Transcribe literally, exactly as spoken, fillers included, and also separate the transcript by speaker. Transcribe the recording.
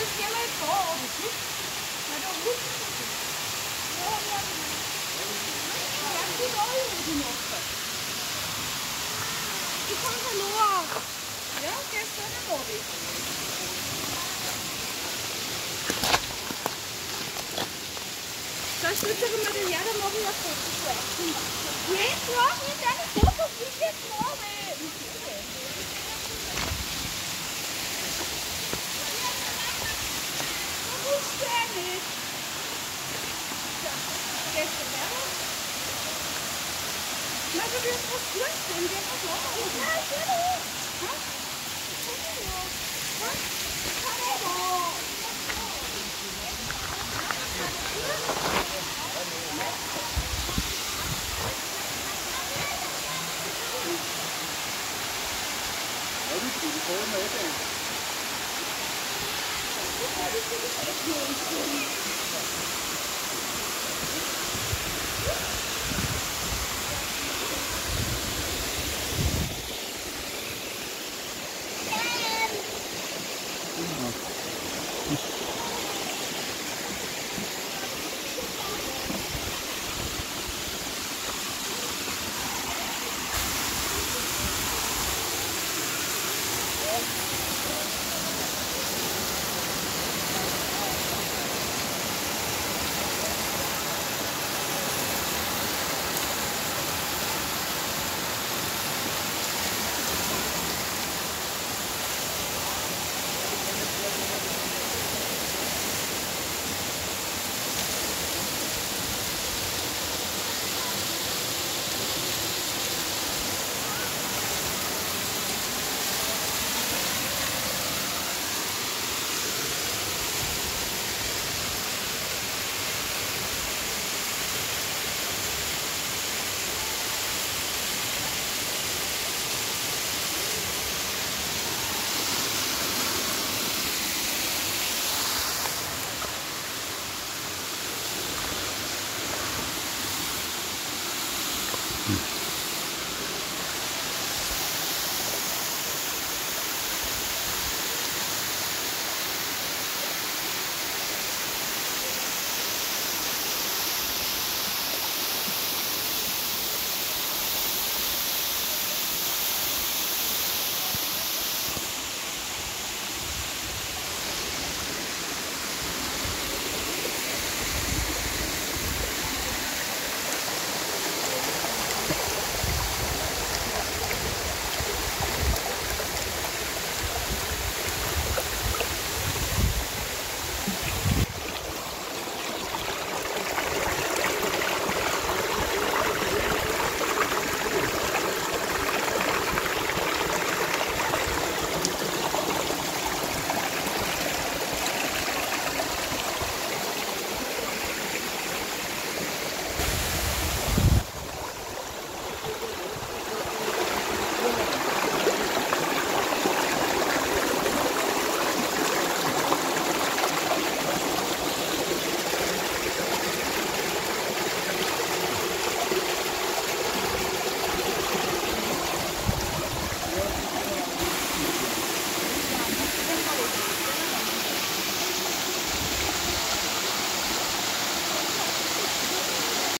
Speaker 1: stelle ich vor, oder nicht? Na, da muss ich das. Ja, ja, ja. Ja, die wollen die machen. Ich kann verloren. Ja, gestern am Abend. Das wird doch immer den Jahr morgen was Fotos machen. Jetzt noch nicht deine Fotos, wie jetzt morgen. Du musst ja nicht. Gestern, ja? Na, du wirst was tun, denn wir haben was machen. Ja, ich will auch. Ha? Ich will auch. Ha? Kann ich auch.
Speaker 2: Ja.